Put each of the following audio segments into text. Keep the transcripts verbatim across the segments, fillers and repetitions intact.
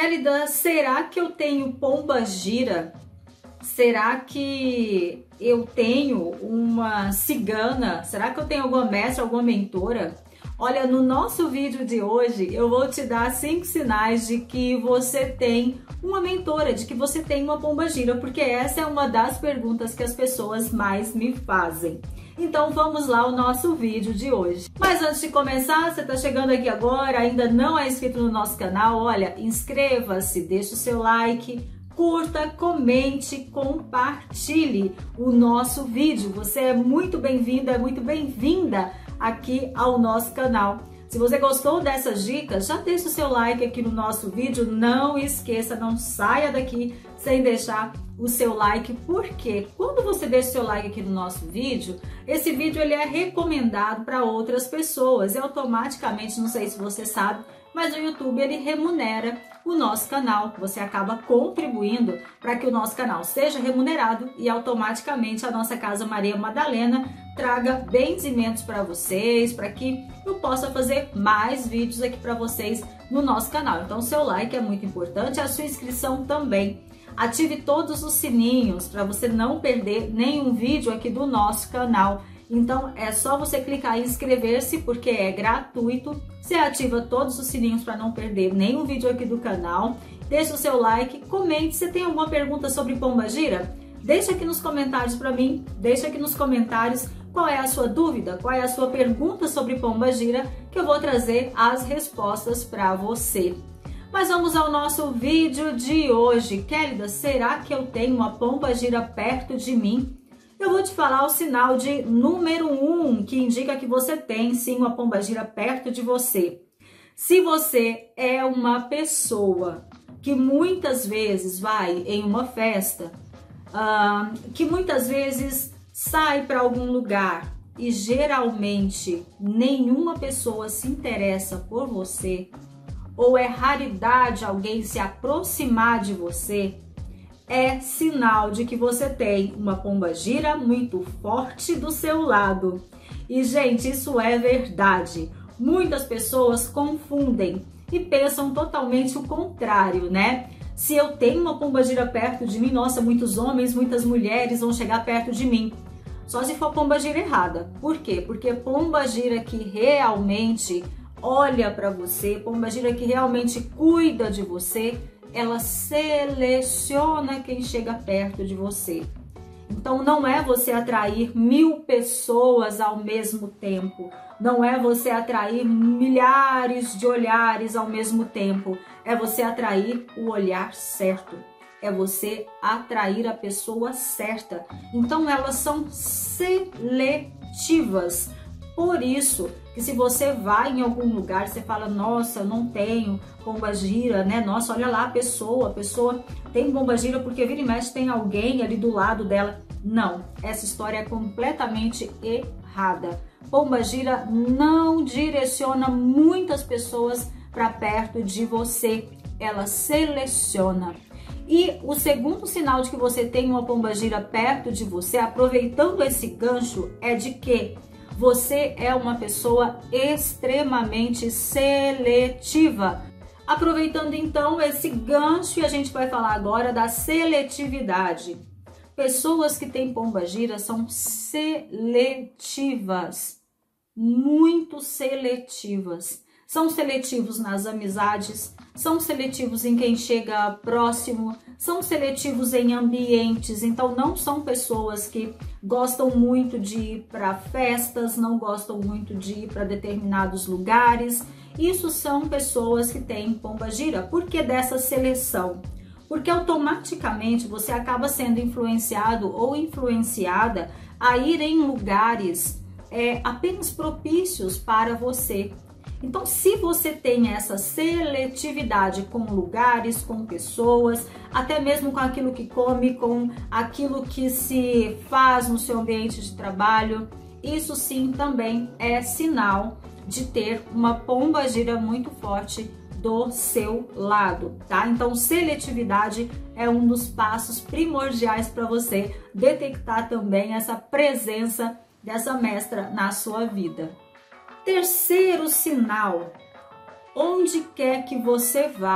Célida, será que eu tenho pombagira? Será que eu tenho uma cigana? Será que eu tenho alguma mestra, alguma mentora? Olha, no nosso vídeo de hoje eu vou te dar cinco sinais de que você tem uma mentora, de que você tem uma pombagira, porque essa é uma das perguntas que as pessoas mais me fazem. Então vamos lá ao nosso vídeo de hoje. Mas antes de começar, você está chegando aqui agora, ainda não é inscrito no nosso canal, olha, inscreva-se, deixe o seu like, curta, comente, compartilhe o nosso vídeo. Você é muito bem-vindo, é muito bem-vinda aqui ao nosso canal. Se você gostou dessas dicas, já deixa o seu like aqui no nosso vídeo. Não esqueça, não saia daqui sem deixar o seu like, porque quando você deixa o seu like aqui no nosso vídeo, esse vídeo ele é recomendado para outras pessoas e automaticamente, não sei se você sabe, mas o YouTube ele remunera o nosso canal. Você acaba contribuindo para que o nosso canal seja remunerado e automaticamente a nossa Casa Maria Madalena traga benzimentos para vocês, para que eu possa fazer mais vídeos aqui para vocês no nosso canal. Então seu like é muito importante, a sua inscrição também. Ative todos os sininhos para você não perder nenhum vídeo aqui do nosso canal. Então é só você clicar em inscrever-se, porque é gratuito. Você ativa todos os sininhos para não perder nenhum vídeo aqui do canal. Deixa o seu like, comente. Se tem alguma pergunta sobre pombagira, deixa aqui nos comentários para mim. Deixa aqui nos comentários qual é a sua dúvida, qual é a sua pergunta sobre pombagira, que eu vou trazer as respostas para você. Mas vamos ao nosso vídeo de hoje. Célida, será que eu tenho uma pombagira perto de mim? Eu vou te falar o sinal de número um, que indica que você tem sim uma pombagira perto de você. Se você é uma pessoa que muitas vezes vai em uma festa, uh, que muitas vezes sai para algum lugar e geralmente nenhuma pessoa se interessa por você, ou é raridade alguém se aproximar de você, é sinal de que você tem uma pombagira muito forte do seu lado. E, gente, isso é verdade. Muitas pessoas confundem e pensam totalmente o contrário, né? Se eu tenho uma pombagira perto de mim, nossa, muitos homens, muitas mulheres vão chegar perto de mim. Só se for pombagira errada. Por quê? Porque pombagira que realmente olha para você, pombagira que realmente cuida de você, ela seleciona quem chega perto de você. Então não é você atrair mil pessoas ao mesmo tempo, não é você atrair milhares de olhares ao mesmo tempo, é você atrair o olhar certo, é você atrair a pessoa certa. Então elas são seletivas. Por isso que se você vai em algum lugar, você fala, nossa, eu não tenho pombagira, né? Nossa, olha lá a pessoa, a pessoa tem pombagira porque vira e mexe tem alguém ali do lado dela. Não, essa história é completamente errada. Pombagira não direciona muitas pessoas para perto de você, ela seleciona. E o segundo sinal de que você tem uma pombagira perto de você, aproveitando esse gancho, é de que você é uma pessoa extremamente seletiva. Aproveitando então esse gancho, a gente vai falar agora da seletividade. Pessoas que têm pombagira são seletivas, muito seletivas. São seletivos nas amizades, são seletivos em quem chega próximo, são seletivos em ambientes. Então não são pessoas que gostam muito de ir para festas, não gostam muito de ir para determinados lugares. Isso são pessoas que têm pombagira. Por que dessa seleção? Porque automaticamente você acaba sendo influenciado ou influenciada a ir em lugares é, apenas propícios para você. Então, se você tem essa seletividade com lugares, com pessoas, até mesmo com aquilo que come, com aquilo que se faz no seu ambiente de trabalho, isso sim também é sinal de ter uma pombagira muito forte do seu lado, tá? Então, seletividade é um dos passos primordiais para você detectar também essa presença dessa mestra na sua vida. Terceiro sinal, onde quer que você vá,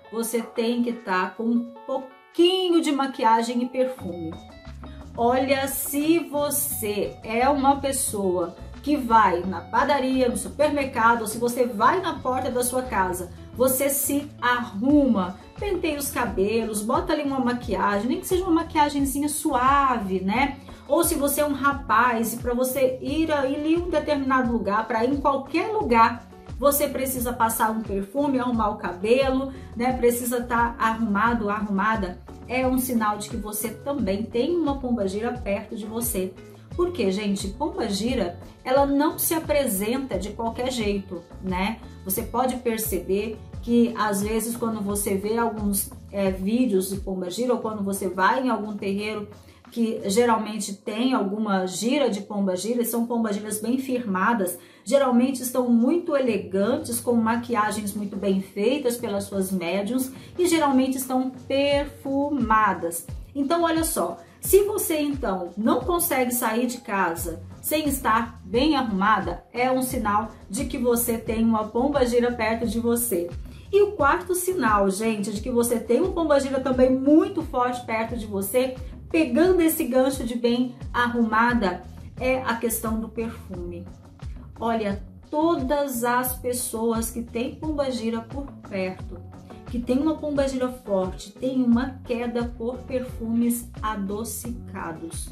você tem que estar com um pouquinho de maquiagem e perfume. Olha, se você é uma pessoa que vai na padaria, no supermercado, ou se você vai na porta da sua casa, você se arruma, penteia os cabelos, bota ali uma maquiagem, nem que seja uma maquiagemzinha suave, né? Ou se você é um rapaz e para você ir ali em um determinado lugar, para ir em qualquer lugar, você precisa passar um perfume, arrumar o cabelo, né? Precisa estar arrumado, arrumada. É um sinal de que você também tem uma pombagira perto de você. Porque, gente, pombagira, ela não se apresenta de qualquer jeito, né? Você pode perceber que, às vezes, quando você vê alguns é, vídeos de pombagira, ou quando você vai em algum terreiro que geralmente tem alguma gira de pombagira, são pombagiras bem firmadas, geralmente estão muito elegantes, com maquiagens muito bem feitas pelas suas médiums e geralmente estão perfumadas. Então, olha só, se você então não consegue sair de casa sem estar bem arrumada, é um sinal de que você tem uma pombagira perto de você. E o quarto sinal, gente, de que você tem uma pombagira também muito forte perto de você, pegando esse gancho de bem arrumada, é a questão do perfume. Olha, todas as pessoas que têm pombagira por perto, que tem uma pombagira forte, tem uma queda por perfumes adocicados.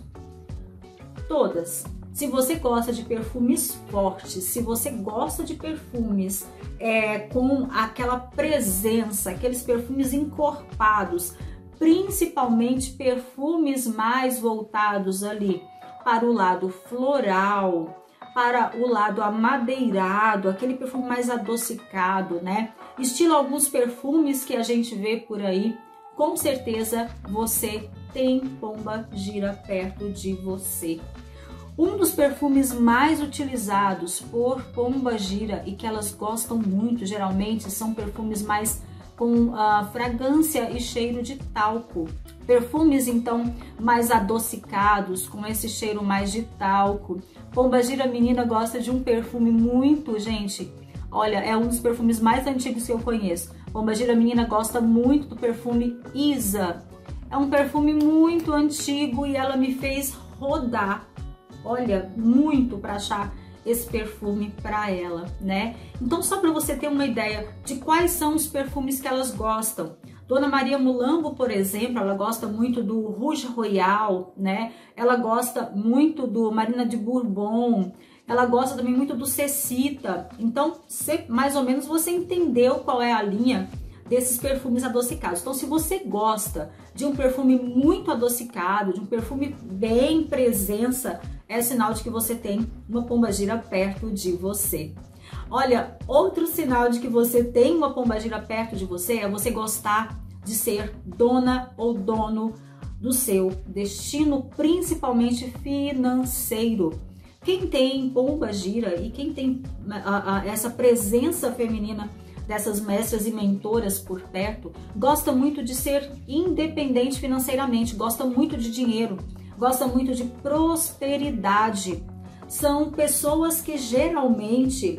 Todas. Se você gosta de perfumes fortes, se você gosta de perfumes é, com aquela presença, aqueles perfumes encorpados, principalmente perfumes mais voltados ali para o lado floral, para o lado amadeirado, aquele perfume mais adocicado, né? Estilo alguns perfumes que a gente vê por aí, com certeza você tem pombagira perto de você. Um dos perfumes mais utilizados por pombagira e que elas gostam muito, geralmente, são perfumes mais com uh, fragrância e cheiro de talco. Perfumes, então, mais adocicados, com esse cheiro mais de talco. Pombagira menina gosta de um perfume muito, gente, olha, é um dos perfumes mais antigos que eu conheço. Pombagira menina gosta muito do perfume Isa. É um perfume muito antigo e ela me fez rodar, olha, muito para achar esse perfume para ela, né? Então, só para você ter uma ideia de quais são os perfumes que elas gostam. Dona Maria Mulambo, por exemplo, ela gosta muito do Rouge Royal, né? Ela gosta muito do Marina de Bourbon, ela gosta também muito do Cecita. Então, você, mais ou menos você entendeu qual é a linha desses perfumes adocicados. Então, se você gosta de um perfume muito adocicado, de um perfume bem presença, é sinal de que você tem uma pombagira perto de você. Olha, outro sinal de que você tem uma pombagira perto de você é você gostar de ser dona ou dono do seu destino, principalmente financeiro. Quem tem pombagira e quem tem a, a, essa presença feminina dessas mestras e mentoras por perto, gosta muito de ser independente financeiramente, gosta muito de dinheiro, gosta muito de prosperidade. São pessoas que geralmente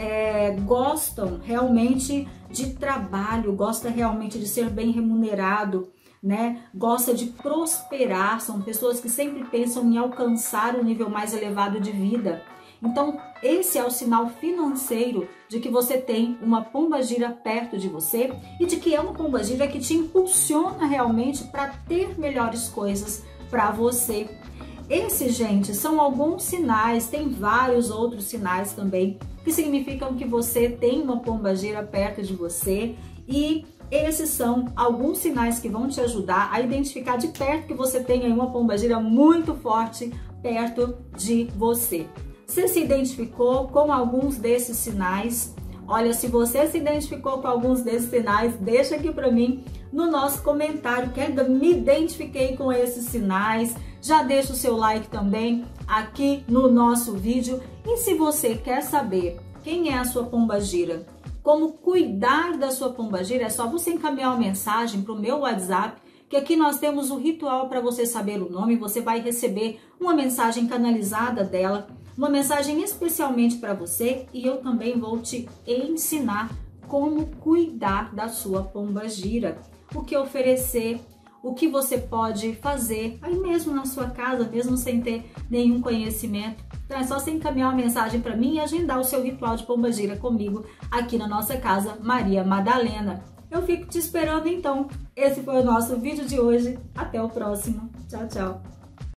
é, gostam realmente de trabalho, gosta realmente de ser bem remunerado, né? Gosta de prosperar, são pessoas que sempre pensam em alcançar um nível mais elevado de vida. Então, esse é o sinal financeiro de que você tem uma pombagira perto de você e de que é uma pombagira que te impulsiona realmente para ter melhores coisas para você. Esses, gente, são alguns sinais, tem vários outros sinais também que significam que você tem uma pombagira perto de você, e esses são alguns sinais que vão te ajudar a identificar de perto que você tem aí uma pombagira muito forte perto de você. Você se identificou com alguns desses sinais? Olha, se você se identificou com alguns desses sinais, deixa aqui para mim no nosso comentário que ainda me identifiquei com esses sinais. Já deixa o seu like também aqui no nosso vídeo. E se você quer saber quem é a sua pombagira, como cuidar da sua pombagira, é só você encaminhar uma mensagem para o meu WhatsApp, que aqui nós temos o ritual para você saber o nome. Você vai receber uma mensagem canalizada dela, uma mensagem especialmente para você, e eu também vou te ensinar como cuidar da sua pombagira, o que oferecer, o que você pode fazer aí mesmo na sua casa, mesmo sem ter nenhum conhecimento. Então é só você encaminhar uma mensagem para mim e agendar o seu ritual de pombagira comigo aqui na nossa casa Maria Madalena. Eu fico te esperando então. Esse foi o nosso vídeo de hoje. Até o próximo. Tchau, tchau.